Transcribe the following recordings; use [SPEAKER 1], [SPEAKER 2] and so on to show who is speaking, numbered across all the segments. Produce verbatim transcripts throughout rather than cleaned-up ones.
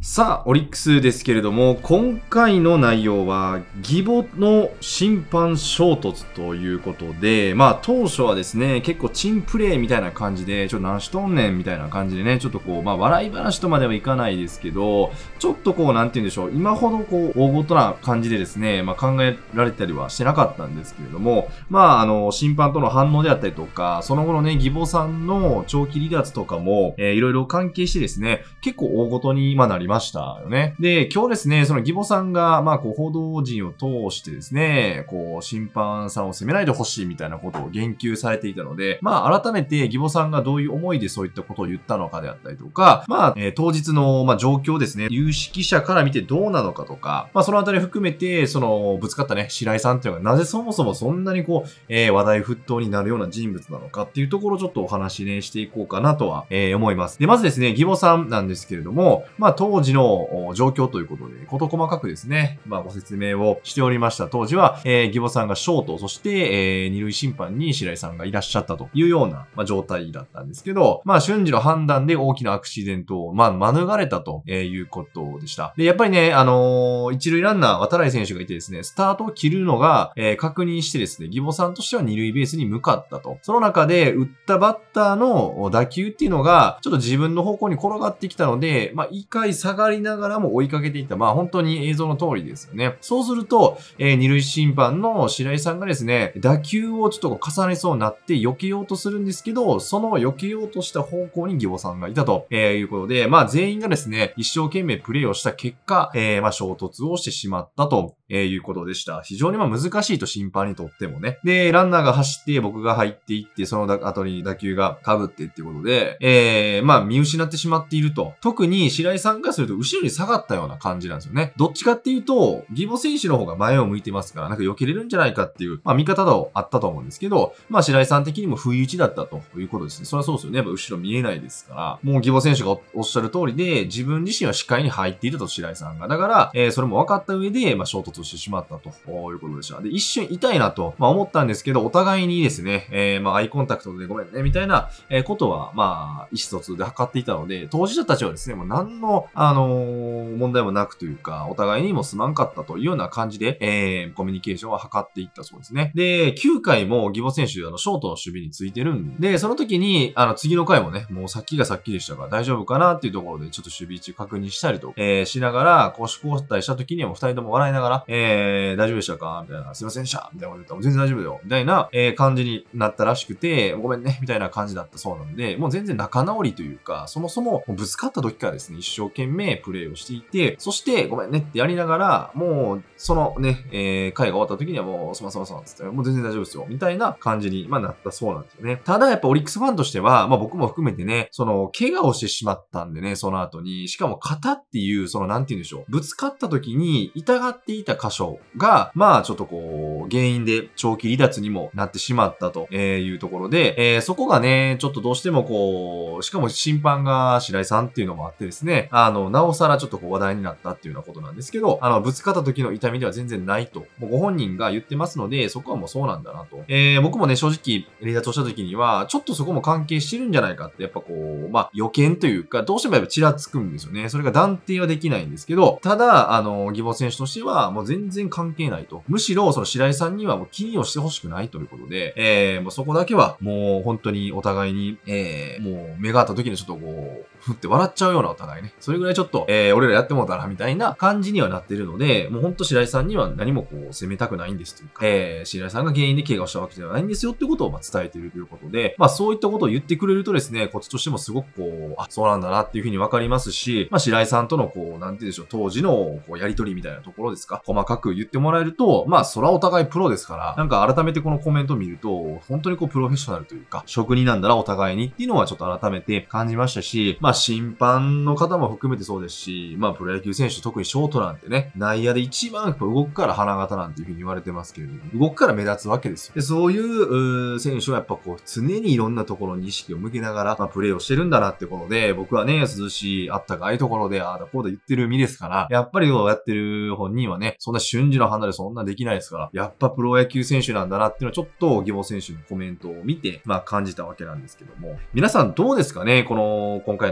[SPEAKER 1] さあ、オリックスですけれども、今回の内容は、義母の審判衝突ということで、まあ、当初はですね、結構チンプレーみたいな感じで、ちょっと何しとんねんみたいな感じでね、ちょっとこう、まあ、笑い話とまではいかないですけど、ちょっとこう、なんて言うんでしょう、今ほどこう、大ごとな感じでですね、まあ、考えられたりはしてなかったんですけれども、まあ、あの、審判との反応であったりとか、その後のね、義母さんの長期離脱とかも、えー、いろいろ関係してですね、結構大ごとに今なりましたよね。で、今日ですね、その義母さんが、まあ、こう、報道陣を通してですね、こう、審判さんを責めないでほしいみたいなことを言及されていたので、まあ、改めて義母さんがどういう思いでそういったことを言ったのかであったりとか、まあ、えー、当日の、まあ、状況ですね、有識者から見てどうなのかとか、まあ、そのあたり含めて、その、ぶつかったね、白井さんっていうのがなぜそもそもそんなにこう、えー、話題沸騰になるような人物なのかっていうところをちょっとお話ね、していこうかなとは、えー、思います。で、まずですね、義母さんなんですけれども、まあ、当時の状況ということで、事細かくですね、まあ、ご説明をしておりました。当時は、えー、義母さんがショート、そして、えー、二塁審判に白井さんがいらっしゃったというような、まあ、状態だったんですけど、まあ、瞬時の判断で大きなアクシデントを、まあ、免れたということでした。で、やっぱりね、あのー、一塁ランナー、渡来選手がいてですね、スタートを切るのが、えー、確認してですね、義母さんとしては二塁ベースに向かったと。その中で、打ったバッターの打球っていうのが、ちょっと自分の方向に転がってきたので、まあ、一回下がりながらも追いかけていった。まあ、本当に映像の通りですよね。そうすると、えー、二塁審判の白井さんがですね、打球をちょっと重ねそうになって避けようとするんですけど、その避けようとした方向に義母さんがいたと、えー、いうことで、まあ、全員がですね、一生懸命プレーをした結果、えー、まあ、衝突をしてしまったと、えー、いうことでした。非常にまあ難しいと審判にとってもね。で、ランナーが走って僕が入っていって、その後に打球が被ってっていうことで、えー、まあ見失ってしまっていると。特に白井さんがすると後ろに下がったような感じなんですよね。どっちかっていうと、義母選手の方が前を向いてますから、なんか避けれるんじゃないかっていう、まあ見方とあったと思うんですけど、まあ白井さん的にも不意打ちだったということですね。それはそうですよね。やっぱ後ろ見えないですから、もう義母選手がおっしゃる通りで、自分自身は視界に入っていたと白井さんが。だから、えー、それも分かった上で、まあ衝突してしまったということでした。で、一瞬痛いなと、まあ思ったんですけど、お互いにですね、えー、まあアイコンタクトでごめんね、みたいな、えー、ことは、まあ、意思疎通で測っていたので、当事者たちはですね、もう何の、あのー、問題もなくというか、お互いにもすまんかったというような感じで、えー、コミュニケーションは図っていったそうですね。で、きゅうかいも義母選手、あの、ショートの守備についてるんで、その時に、あの、次の回もね、もうさっきがさっきでしたから大丈夫かなっていうところで、ちょっと守備位置確認したりと、えー、しながら、攻守交代した時にはもう二人とも笑いながら、えー、大丈夫でしたかみたいな、すいませんでしたみたいなこと言ったら、全然大丈夫だよみたいな、えー、感じになったらしくて、ごめんねみたいな感じだったそうなんで、もう全然仲直りというか、そもそもぶつかった時からですね、一生懸命プレーをしていて、そしてごめんねってやりながら、もう、そのね、えー、回が終わった時にはもう、すまんすまんすまんつって、もう全然大丈夫ですよみたいな感じに、まあ、なったそうなんですよね。ただやっぱオリックスファンとしては、まあ僕も含めてね、その、怪我をしてしまったんでね、その後に、しかも肩っていう、その、なんて言うんでしょう、ぶつかった時に痛がっていた箇所が、まあちょっとこう、原因で長期離脱にもなってしまったというところで、えー、そこがね、ちょっとどうしてもこう、しかも審判が白井さんっていうのもあってですね、あの、なおさらちょっとこう話題になったっていうようなことなんですけど、あの、ぶつかった時の痛みでは全然ないと、もうご本人が言ってますので、そこはもうそうなんだなと。えー、僕もね、正直、離脱をした時には、ちょっとそこも関係してるんじゃないかって、やっぱこう、まあ、予見というか、どうしてもやっぱちらつくんですよね。それが断定はできないんですけど、ただ、あの、義母選手としては、もう全然関係ないと。むしろ、その白井さんにはもう気にをしてほしくないということで、えー、もうそこだけは、もう本当にお互いに、えー、もう目が合った時にちょっとこう、ふって笑っちゃうようなお互いね。それぐらいちょっと、えー、俺らやってもうたな、みたいな感じにはなってるので、もうほんと白井さんには何もこう、責めたくないんですというか、えー、白井さんが原因で怪我をしたわけではないんですよっていうことをまあ伝えているということで、まあそういったことを言ってくれるとですね、こっちとしてもすごくこう、あ、そうなんだなっていうふうにわかりますし、まあ白井さんとのこう、なんて言うんでしょう、当時のこう、やりとりみたいなところですか、細かく言ってもらえると、まあそらお互いプロですから、なんか改めてこのコメントを見ると、本当にこう、プロフェッショナルというか、職人なんだな、お互いにっていうのはちょっと改めて感じましたし、まあ審判の方も含めてそうですし、まあプロ野球選手、特にショートなんてね、内野で一番やっぱ動くから花形なんていうふうに言われてますけれども、動くから目立つわけですよ。で、そういう、う選手はやっぱこう、常にいろんなところに意識を向けながら、まあプレーをしてるんだなってことで、僕はね、涼しい、あったかいところで、ああだこうだ言ってる身ですから、やっぱりやってる本人はね、そんな瞬時の判断でそんなできないですから、やっぱプロ野球選手なんだなっていうのはちょっと義母選手のコメントを見て、まあ感じたわけなんですけども、皆さんどうですかね、この、今回の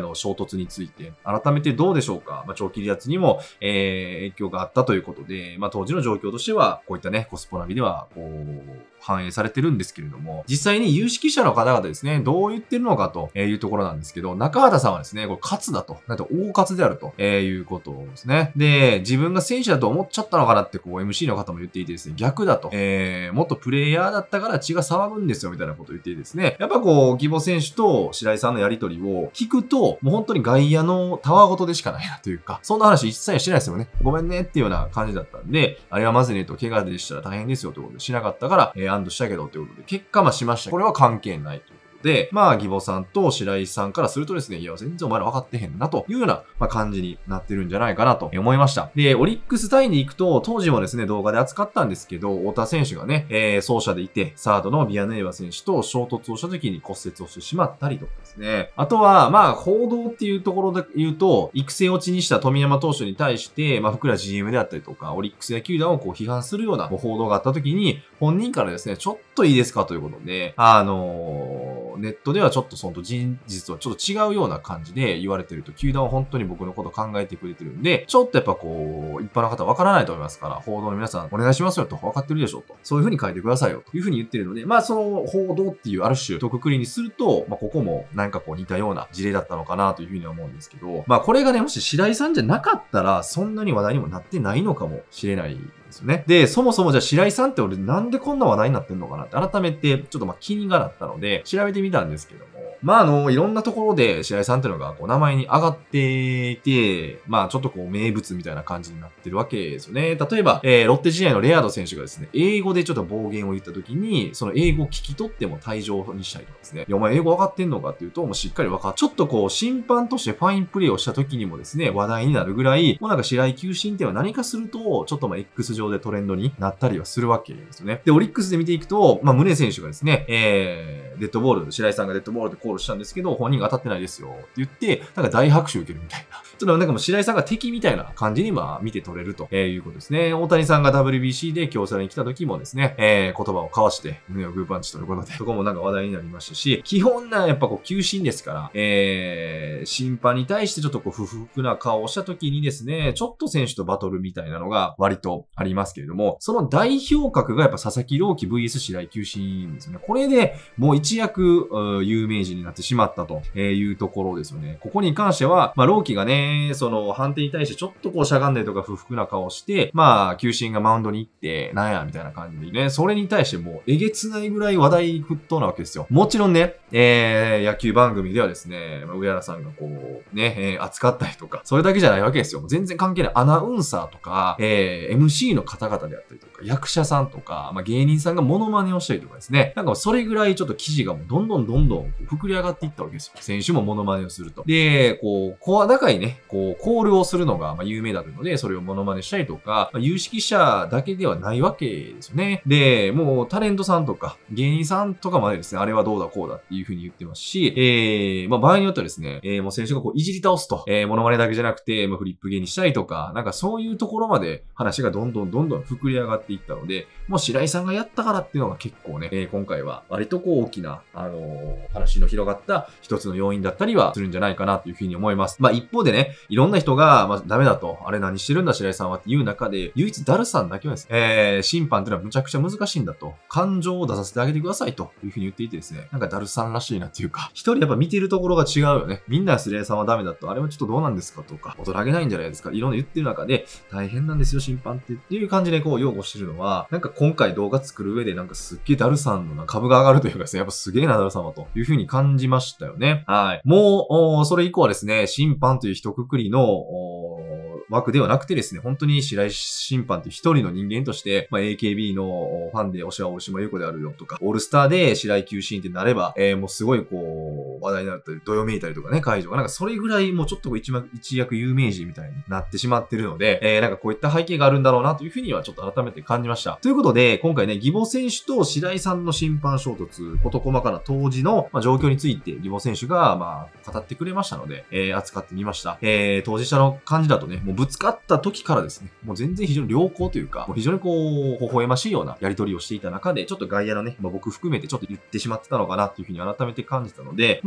[SPEAKER 1] の衝突について、改めてどうでしょうか。まあ、長期離脱にも、えー、影響があったということで、まあ、当時の状況としては、こういったね、コスポナビでは、こう、反映されてるんですけれども、実際に有識者の方々ですね、どう言ってるのかというところなんですけど、中畑さんはですね、これ勝だと、なんと大勝であるということですね。で、自分が選手だと思っちゃったのかなって、こう、エムシー の方も言っていてですね、逆だと、えー、もっとプレイヤーだったから血が騒ぐんですよ、みたいなことを言っていてですね、やっぱこう、義母選手と白井さんのやりとりを聞くと、もう本当に外野のたわごとでしかないなというか、そんな話一切してないですよね。ごめんねっていうような感じだったんで、あれはまずねと、怪我でしたら大変ですよということでしなかったから、えー、安堵したけどということで、結果まあしました。これは関係ないということで、まあ、義母さんと白井さんからするとですね、いや、全然お前ら分かってへんなというような、まあ、感じになってるんじゃないかなと思いました。で、オリックス対に行くと、当時もですね、動画で扱ったんですけど、太田選手がね、えー、走者でいて、サードのビアネーバ選手と衝突をした時に骨折をしてしまったりとかですね。あとは、まあ、報道っていうところで言うと、育成落ちにした富山投手に対して、まあ、福良 ジーエム であったりとか、オリックス野球団をこう批判するような報道があった時に、本人からですね、ちょっといいですかということで、あのー、ネットではちょっとその事実はちょっと違うような感じで言われてると、球団は本当に僕のこと考えてくれてるんで、ちょっとやっぱこう、一般の方わからないと思いますから、報道の皆さんお願いしますよと、分かってるでしょうと。そういう風に書いてくださいよという風に言ってるので、まあその報道っていうある種、とくくりにすると、まあここもなんかこう似たような事例だったのかなという風には思うんですけど、まあこれがね、もし白井さんじゃなかったら、そんなに話題にもなってないのかもしれないですよね。で、そもそもじゃあ白井さんって俺なんでこんな話題になってんのかなって改めてちょっとまあ気にがなったので、調べてみたんですけども、まああの、いろんなところで白井さんっていうのがこう名前に上がっていて、まあちょっとこう名物みたいな感じになってるわけですよね。例えば、えー、ロッテ時代のレアード選手がですね、英語でちょっと暴言を言った時に、その英語を聞き取っても退場にしたりとかですね。いや、お前英語分かってんのかっていうと、もうしっかり分かっ、ちょっとこう審判としてファインプレーをした時にもですね、話題になるぐらい、もうなんか白井球審っていうのは何かすると、ちょっとまあ X 上でトレンドになったりはするわけですよね。で、オリックスで見ていくと、まあ宗選手がですね、えー、デッドボール、白井さんがデッドボールでコールしたんですけど、本人が当たってないですよって言って、なんか大拍手受けるみたいな。ちょっとなんかもう白井さんが敵みたいな感じにまあ見て取れるということですね。大谷さんが ダブリュービーシー で京セラに来た時もですね、えー、言葉を交わして胸をグーパンチということで、そこもなんか話題になりましたし、基本なやっぱこう球審ですから、えー、審判に対してちょっとこう不服な顔をした時にですね、ちょっと選手とバトルみたいなのが割とありますけれども、その代表格がやっぱ佐々木朗希 ブイエス 白井球審ですよね。これでもう一躍有名人になってしまったというところですよね。ここに関しては、まあ朗希がね、その判定に対してちょっとこうしゃがんだりとか不服な顔をして、まあ球審がマウンドに行って、なんやみたいな感じでね、それに対してもうえげつないぐらい話題沸騰なわけですよ。もちろんね、えー、野球番組ではですね、まあ、上原さんがこう、ね、えー、扱ったりとか、それだけじゃないわけですよ。全然関係ないアナウンサーとか、えー、エムシー の方々であったりとか、役者さんとか、まあ芸人さんがモノマネをしたりとかですね、なんかそれぐらいちょっと記事がもうどんどんどんどん膨れ上がっていったわけですよ。選手もモノマネをすると。で、こう、声高いね、こう、コールをするのがまあ有名だというので、それをモノマネしたりとか、まあ、有識者だけではないわけですよね。で、もうタレントさんとか、芸人さんとかまでですね、あれはどうだこうだっていう風に言ってますし、えー、まあ場合によってはですね、えー、もう選手がこういじり倒すと、えー、モノマネだけじゃなくて、まあ、フリップ芸にしたりとか、なんかそういうところまで話がどんどんどんどん膨れ上がっていったので、もう白井さんがやったからっていうのが結構ね、えー、今回は割とこう大きな、あのー、話の広がった一つの要因だったりはするんじゃないかなというふうに思います。まあ一方でね、いろんな人が、まあダメだと、あれ何してるんだ白井さんはっていう中で、唯一ダルさんだけはですね、えー、審判っていうのはむちゃくちゃ難しいんだと、感情を出させてあげてくださいというふうに言っていてですね、なんかダルさんらしいなっていうか、一人やっぱ見てるところが違うよね。みんな白井さんはダメだと、あれはちょっとどうなんですかとか、大人げないんじゃないですか、いろんな言ってる中で、大変なんですよ審判ってっていう感じでこう擁護してるのは、なんか今回動画作る上でなんかすっげえダルさんの株が上がるというかですね、やっぱすげえなダルさんはというふうに感じましたよね。はい。もう、それ以降はですね、審判という一括りの、枠ではなくてですね、本当に白井審判という一人の人間として、まあ、エーケービー のファンで押しは大島優子であるよとか、オールスターで白井球審ってなれば、えー、もうすごいこう、話題になったり、どよめいたりとかね、会場が、なんかそれぐらいもうちょっと一一躍有名人みたいになってしまってるので、えー、なんかこういった背景があるんだろうなというふうにはちょっと改めて感じました。ということで、今回ね、義母選手と白井さんの審判衝突、事細かな当時の、まあ、状況について義母選手が、まあ、語ってくれましたので、えー、扱ってみました。えー、当事者の感じだとね、もうぶつかった時からですね、もう全然非常に良好というか、もう非常にこう、微笑ましいようなやり取りをしていた中で、ちょっと外野のね、まあ、僕含めてちょっと言ってしまってたのかなっていうふうに改めて感じたので、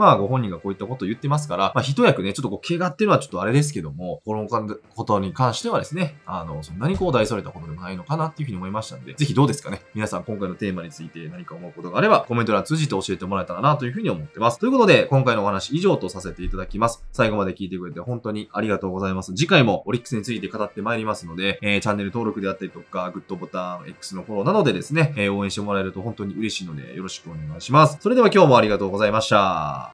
[SPEAKER 1] まあご本人がこういったことを言ってますから、まあ一役ね、ちょっとこう怪我っていうのはちょっとあれですけども、このことに関してはですね、あの、そんなにこう大それたことでもないのかなっていうふうに思いましたんで、ぜひどうですかね。皆さん今回のテーマについて何か思うことがあれば、コメント欄通じて教えてもらえたらなというふうに思ってます。ということで、今回のお話以上とさせていただきます。最後まで聞いてくれて本当にありがとうございます。次回もオリックスについて語ってまいりますので、えー、チャンネル登録であったりとか、グッドボタン、X のフォローなどでですね、えー、応援してもらえると本当に嬉しいのでよろしくお願いします。それでは今日もありがとうございました。